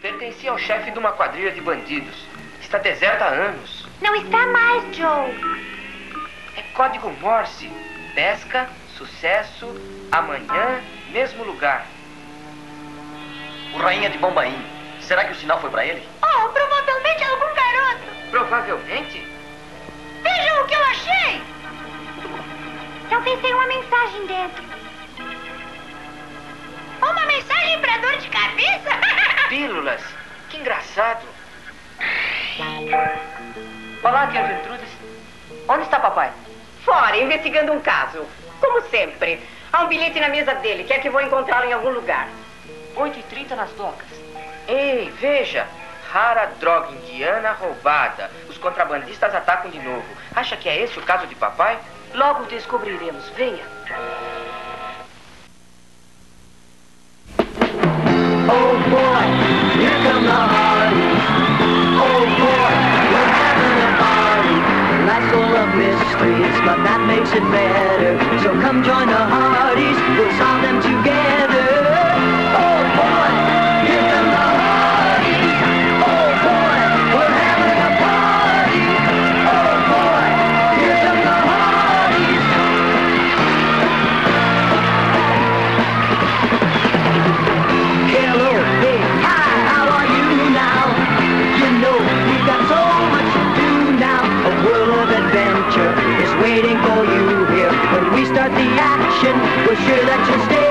Pertencia ao chefe de uma quadrilha de bandidos. Está deserta há anos. Não está mais, Joe. É código Morse. Pesca, sucesso, amanhã, mesmo lugar. O Rainha de Bombaim. Será que o sinal foi pra ele? Oh, provavelmente algum garoto. Provavelmente? Vejam o que eu achei. Talvez tenha uma mensagem dentro. Uma mensagem pra dor de cabeça? Pílulas. Que engraçado. Olá, tia Gertrudes. Onde está papai? Fora, investigando um caso. Como sempre. Há um bilhete na mesa dele. Quer que vou encontrá-lo em algum lugar. 8h30 nas docas. Ei, veja. Rara droga indiana roubada. Os contrabandistas atacam de novo. Acha que é esse o caso de papai? Logo descobriremos. Venha. Oh boy, here come the Hardys. Oh boy, we're having a party. Life's full of mysteries, but that makes it better. So come join the Hardys, we'll solve them together. Oh boy, here come the Hardys. Oh boy, we're having a party. Oh boy, here come the Hardys. Hello, hey, hi, how are you now? You know, we've got so much to do now. A world of adventure is waiting for you here. When we start the action, we're sure that you'll stay.